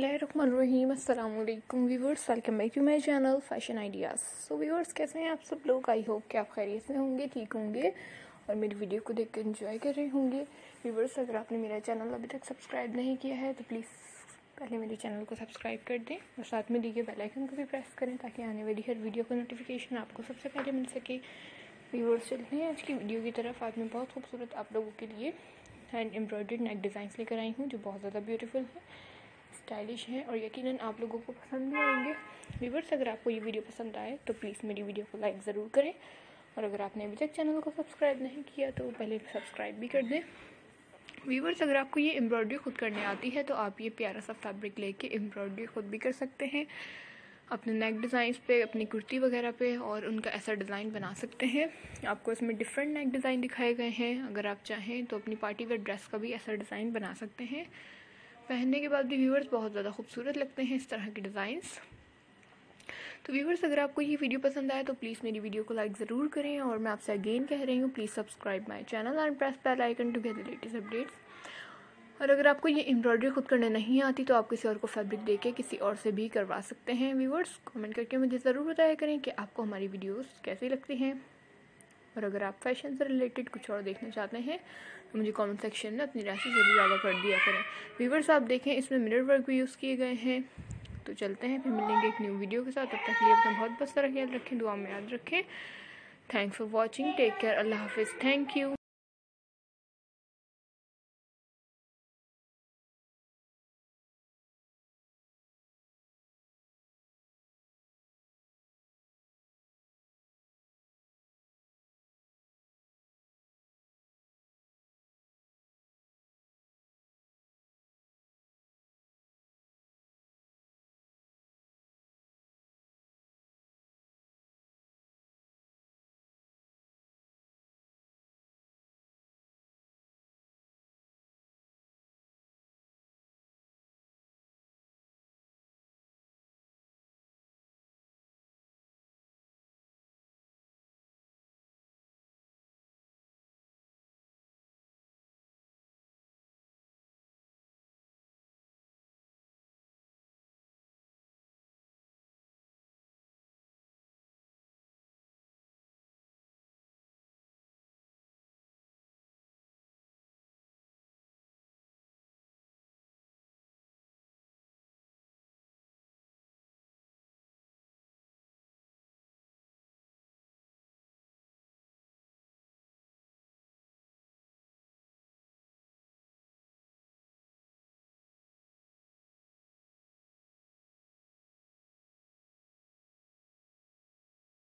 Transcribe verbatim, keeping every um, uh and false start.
बिस्मिल्लाहिर्रहमानिर्रहीम। अस्सलाम वालेकुम viewers, welcome back to my channel fashion ideas. So viewers, कैसे हैं आप सब लोग? आई होप कि आप खैरियत से होंगे, ठीक होंगे और मेरी वीडियो को देख कर एंजॉय कर रहे होंगे। व्यूअर्स, अगर आपने मेरा चैनल अभी तक सब्सक्राइब नहीं किया है तो प्लीज़ पहले मेरे चैनल को सब्सक्राइब कर दें और साथ में दिए बेल आइकन को भी प्रेस करें ताकि आने वाली हर वीडियो का नोटिफिकेशन आपको सबसे पहले मिल सके। व्यूअर्स, चलते हैं आज की वीडियो की तरफ। आज मैं बहुत खूबसूरत आप लोगों के लिए हैंड एम्ब्रॉयडर्ड नेक डिज़ाइंस लेकर आई हूँ जो बहुत ज़्यादा ब्यूटीफुल है, स्टाइलिश हैं और यकीनन आप लोगों को पसंद भी आएंगे। व्यूअर्स, अगर आपको ये वीडियो पसंद आए तो प्लीज़ मेरी वीडियो को लाइक ज़रूर करें और अगर आपने अभी तक चैनल को सब्सक्राइब नहीं किया तो पहले सब्सक्राइब भी कर दें। व्यूअर्स, अगर आपको ये एम्ब्रॉयडरी खुद करने आती है तो आप ये प्यारा सा फैब्रिक लेके एम्ब्रॉयडरी खुद भी कर सकते हैं अपने नेक डिज़ाइंस पे, अपनी कुर्ती वगैरह पे, और उनका ऐसा डिज़ाइन बना सकते हैं। आपको इसमें डिफरेंट नेक डिज़ाइन दिखाए गए हैं। अगर आप चाहें तो अपनी पार्टी वेयर ड्रेस का भी ऐसा डिज़ाइन बना सकते हैं। पहनने के बाद भी व्यूअर्स बहुत ज़्यादा खूबसूरत लगते हैं इस तरह के डिज़ाइंस। तो व्यूअर्स, अगर आपको ये वीडियो पसंद आए तो प्लीज़ मेरी वीडियो को लाइक ज़रूर करें और मैं आपसे अगेन कह रही हूँ, please subscribe my channel and press bell icon to get the latest updates. और अगर आपको ये एम्ब्रॉयडरी खुद करने नहीं आती तो आप किसी और को फैब्रिक देके किसी और से भी करवा सकते हैं। व्यूअर्स, कमेंट करके मुझे ज़रूर बताया करें कि आपको हमारी वीडियोस कैसी लगती हैं और अगर आप फैशन से रिलेटेड कुछ और देखना चाहते हैं तो मुझे कमेंट सेक्शन में अपनी राय ज़रूर आगा कर दिया करें। व्यूअर्स, आप देखें इसमें मिरर वर्क भी यूज़ किए गए हैं। तो चलते हैं, फिर मिलेंगे एक न्यू वीडियो के साथ। तब तक के लिए अपना बहुत बहुत सारा ख्याल रखें, दुआ में याद रखें। Thanks for watching, take care, अल्लाह हाफिज़, थैंक यू।